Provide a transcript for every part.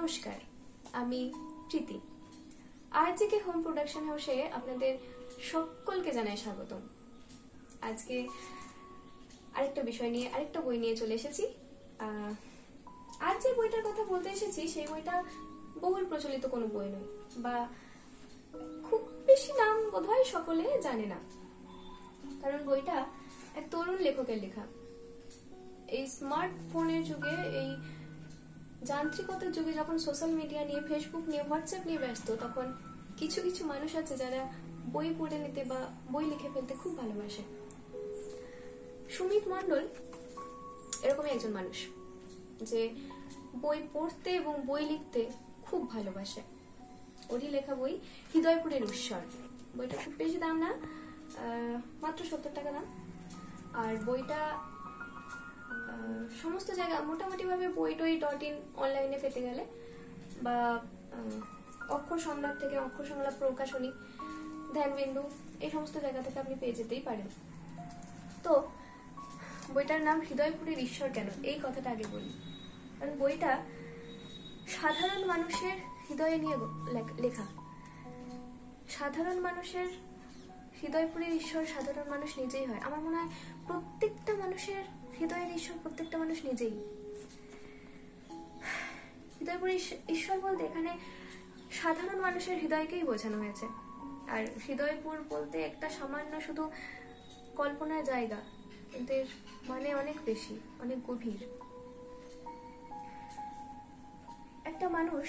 নমস্কার, আমি প্রীতি। RJK home production হাউসে আপনাদের সকলকে জানাই স্বাগতম। আজকে আরেকটা বিষয় নিয়ে আরেকটা বই নিয়ে চলে এসেছি। আজ যে বইটার কথা বলতে এসেছি সেই বইটা বহুল প্রচলিত কোনো বই নয়, বা খুব বেশি নাম বোধহয় সকলে জানে না, কারণ বইটা এক তরুণ লেখকের লেখা। এই স্মার্টফোনের যুগে, এই যান্ত্রিকতার যুগে, যখন সোশ্যাল মিডিয়া নিয়ে, ফেসবুক নিয়ে, হোয়াটসঅ্যাপ নিয়ে ব্যস্ত, তখন কিছু কিছু মানুষ আছে যারা বই পড়ে নিতে বা বই লিখে ফেলতে খুব ভালোবাসে। সুমিত মণ্ডল এরকমই একজন মানুষ যে বই পড়তে এবং বই লিখতে খুব ভালোবাসে। ওরই লেখা বই হৃদয়পুরের উৎসর। বইটা খুব বেশি দাম না, মাত্র 70 টাকা দাম। আর বইটা সমস্ত জায়গা মোটামুটি ভাবে বই.in অনলাইনে পেতে গেলে, বা অক্ষর সংলাপ থেকে, অক্ষর সংলাপ প্রকাশনী, ধ্যানবিন্দু, এই সমস্ত জায়গা থেকে আপনি পেয়ে যেতেই পারেন। তো বইটার নাম হৃদয়পুরের ঈশ্বর কেন, এই কথাটা আগে বলি। কারণ বইটা সাধারণ মানুষের হৃদয়ে নিয়ে লেখা। সাধারণ মানুষের হৃদয়পুরের ঈশ্বর সাধারণ মানুষ নিজেই হয়। আমার মনে হয় প্রত্যেকটা মানুষের হৃদয়ের ঈশ্বর প্রত্যেকটা মানুষ নিজেই। হৃদয়পুরের ঈশ্বর বলতে এখানে সাধারণ মানুষের হৃদয়কেই বোঝানো হয়েছে। আর হৃদয়পুর বলতে একটা সামান্য শুধু কল্পনার জায়গা, কিন্তু এর মানে অনেক বেশি, অনেক গভীর। একটা মানুষ,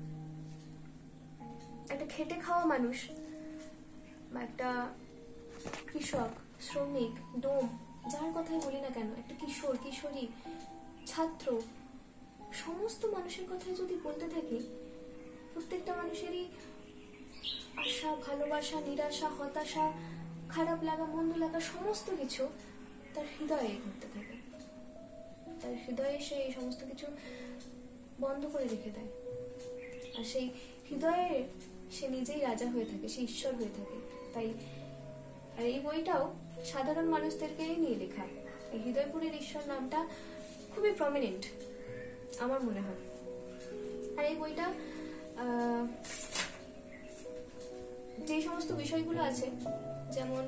একটা খেটে খাওয়া মানুষ, বা একটা কৃষক, শ্রমিক, ডোম, যার কথাই বলি না কেন, একটা কিশোর, কিশোরী, ছাত্র, সমস্ত মানুষের কথাই যদি বলতে থাকি, প্রত্যেকটা মানুষেরই আশা, ভালোবাসা, নিরাশা, হতাশা, খারাপ লাগা, মন্দ লাগা, সমস্ত কিছু তার হৃদয়ে ঘটতে থাকে। তার হৃদয়ে সে এই সমস্ত কিছু বন্ধ করে রেখে দেয়। আর সেই হৃদয়ে সে নিজেই রাজা হয়ে থাকে, সে ঈশ্বর হয়ে থাকে। তাই আর এই বইটাও সাধারণ মানুষদেরকেই নিয়ে লেখা। এই হৃদয়পুরের ঈশ্বর নামটা খুবই প্রমিনেন্ট আমার মনে হয়। আর এই বইটা যে সমস্ত বিষয়গুলো আছে, যেমন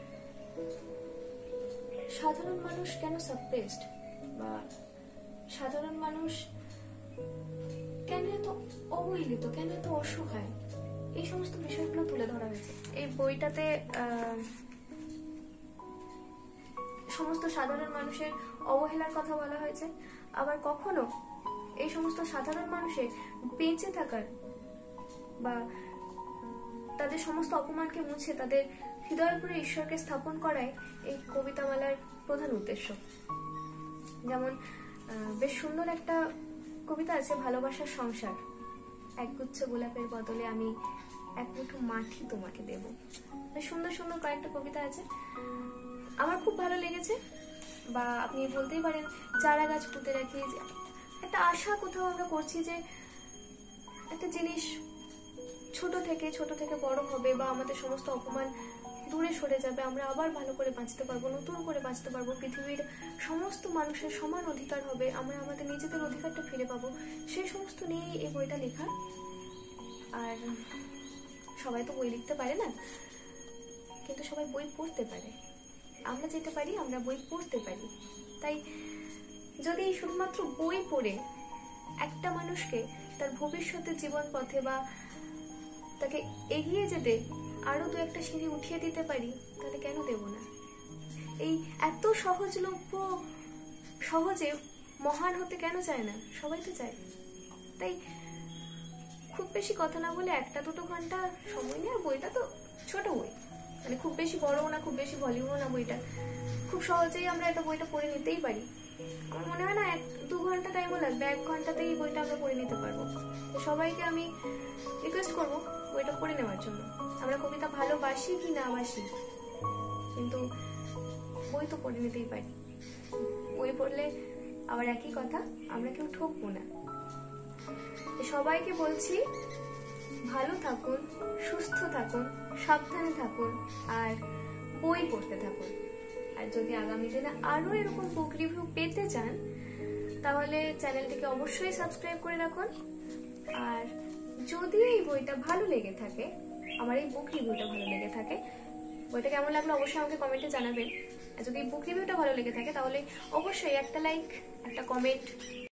সাধারণ মানুষ কেন সাপ্রেসড, বা সাধারণ মানুষ কেন এত অবহেলিত, কেন এত অসহায়, এই সমস্ত বিষয়গুলো তুলে ধরা হয়েছে এই বইটাতে। সমস্ত সাধারণ মানুষের অবহেলার কথা বলা হয়েছে। আবার কখনো এই সমস্ত সাধারণ মানুষের বেঁচে থাকার, বা তাদের সমস্ত অপমানকে মুছে তাদের হৃদয়পুরে ঈশ্বরকে স্থাপন করাই এই কবিতামালার প্রধান উদ্দেশ্য। যেমন বেশ সুন্দর একটা কবিতা আছে, ভালোবাসার সংসার। একগুচ্ছ গোলাপের বদলে আমি এক মুঠো মাটি তোমাকে দেব। বেশ সুন্দর সুন্দর কয়েকটা কবিতা আছে, আমার খুব ভালো লেগেছে। বা আপনি বলতেই পারেন চারা গাছ পুঁতে রাখি, একটা আশা কোথাও আমরা করছি যে একটা জিনিস ছোট থেকে বড় হবে, বা আমাদের সমস্ত অপমান দূরে সরে যাবে, আমরা আবার ভালো করে বাঁচতে পারবো, নতুন করে বাঁচতে পারবো, পৃথিবীর সমস্ত মানুষের সমান অধিকার হবে, আমরা আমাদের নিজেদের অধিকারটা ফিরে পাবো, সেই সমস্ত নিয়েই এই বইটা লেখা। আর সবাই তো বই লিখতে পারে না, কিন্তু সবাই বই পড়তে পারে। আমরা যেতে পারি, আমরা বই পড়তে পারি। তাই যদি শুধুমাত্র বই পড়ে একটা মানুষকে তার ভবিষ্যতের জীবন পথে, বা তাকে এগিয়ে যেতে আরো দু একটা সিঁড়ি উঠিয়ে দিতে পারি, তাহলে কেন দেব না? এই এত সহজলভ্য, সহজে মহান হতে কেন চায় না? সবাই তো চায়। তাই খুব বেশি কথা না বলে 1-2 ঘন্টা সময় নিয়ে, বইটা তো ছোট বই, মানে খুব বেশি বড়ও না, খুব বেশি ভলিউমও না, বইটা খুব সহজেই আমরা এটা বইটা পড়ে নিতেই পারি। আমার মনে হয় না 1-2 ঘন্টা টাইমও লাগবে, 1 ঘন্টাতেই বইটা আমরা পড়ে নিতে পারবো। তো সবাইকে আমি রিকোয়েস্ট করবো বইটা পড়ে নেওয়ার জন্য। আমরা কবিতা ভালোবাসি কি না বাসি, কিন্তু বই তো পড়ে নিতেই পারি। বই পড়লে আবার একই কথা, আমরা কেউ ঠকবো না। সবাইকে বলছি, ভালো থাকুন, সুস্থ থাকুন, সাবধানে থাকুন, আর বই পড়তে থাকুন। আর যদি আগামী দিনে আরো এরকম বুক রিভিউ পেতে চান, তাহলে চ্যানেলটিকে অবশ্যই সাবস্ক্রাইব করে রাখুন। যদি এই বইটা ভালো লেগে থাকে, আমার এই বুক রিভিউটা ভালো লেগে থাকে, বইটা কেমন লাগলো অবশ্যই আমাকে কমেন্টে জানাবেন। আর যদি বুক রিভিউটা ভালো লেগে থাকে তাহলে অবশ্যই একটা লাইক, একটা কমেন্ট